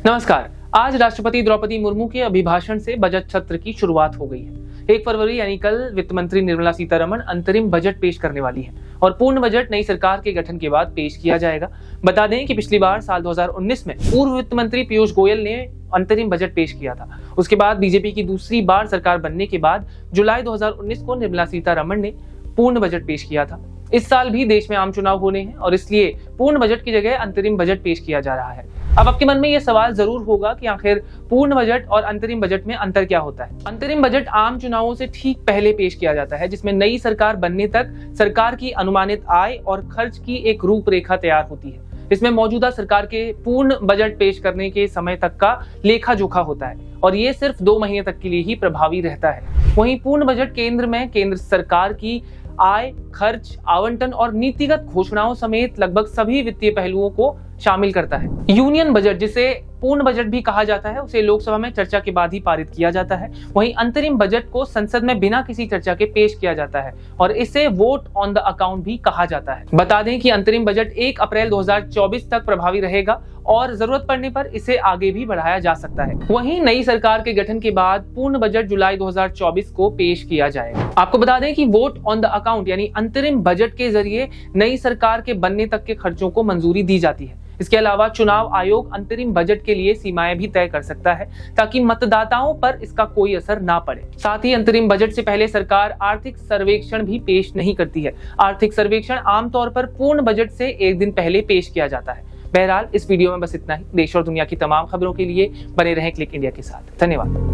नमस्कार। आज राष्ट्रपति द्रौपदी मुर्मू के अभिभाषण से बजट सत्र की शुरुआत हो गई है। 1 फरवरी यानी कल वित्त मंत्री निर्मला सीतारमण अंतरिम बजट पेश करने वाली है और पूर्ण बजट नई सरकार के गठन के बाद पेश किया जाएगा। बता दें कि पिछली बार साल 2019 में पूर्व वित्त मंत्री पीयूष गोयल ने अंतरिम बजट पेश किया था। उसके बाद बीजेपी की दूसरी बार सरकार बनने के बाद जुलाई 2019 को निर्मला सीतारमण ने पूर्ण बजट पेश किया था। इस साल भी देश में आम चुनाव होने हैं और इसलिए पूर्ण बजट की जगह अंतरिम बजट पेश किया जा रहा है। अब आपके मन में यह सवाल जरूर होगा कि आखिर पूर्ण बजट और अंतरिम बजट में अंतर क्या होता है। अंतरिम बजट आम चुनावों से ठीक पहले पेश किया जाता है, जिसमें नई सरकार बनने तक सरकार की अनुमानित आय और खर्च की एक रूपरेखा तैयार होती है। इसमें मौजूदा सरकार के पूर्ण बजट पेश करने के समय तक का लेखा जोखा होता है और ये सिर्फ 2 महीने तक के लिए ही प्रभावी रहता है। वहीं पूर्ण बजट केंद्र में केंद्र सरकार की आय, खर्च, आवंटन और नीतिगत घोषणाओं समेत लगभग सभी वित्तीय पहलुओं को शामिल करता है। यूनियन बजट, जिसे पूर्ण बजट भी कहा जाता है, उसे लोकसभा में चर्चा के बाद ही पारित किया जाता है। वहीं अंतरिम बजट को संसद में बिना किसी चर्चा के पेश किया जाता है और इसे वोट ऑन द अकाउंट भी कहा जाता है। बता दें कि अंतरिम बजट 1 अप्रैल 2024 तक प्रभावी रहेगा और जरूरत पड़ने पर इसे आगे भी बढ़ाया जा सकता है। वहीं नई सरकार के गठन के बाद पूर्ण बजट जुलाई 2024 को पेश किया जाएगा। आपको बता दें कि वोट ऑन द अकाउंट यानी अंतरिम बजट के जरिए नई सरकार के बनने तक के खर्चों को मंजूरी दी जाती है। इसके अलावा चुनाव आयोग अंतरिम बजट के लिए सीमाएं भी तय कर सकता है ताकि मतदाताओं पर इसका कोई असर ना पड़े। साथ ही अंतरिम बजट से पहले सरकार आर्थिक सर्वेक्षण भी पेश नहीं करती है। आर्थिक सर्वेक्षण आमतौर पर पूर्ण बजट से 1 दिन पहले पेश किया जाता है। बहरहाल इस वीडियो में बस इतना ही। देश और दुनिया की तमाम खबरों के लिए बने रहें क्लिक इंडिया के साथ। धन्यवाद।